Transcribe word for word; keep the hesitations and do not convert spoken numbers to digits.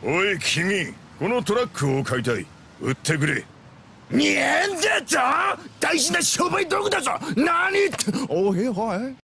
おい君、このトラックを買いたい。売ってくれ。 にえんだと？大事な商売道具だぞ。何って。おいおい。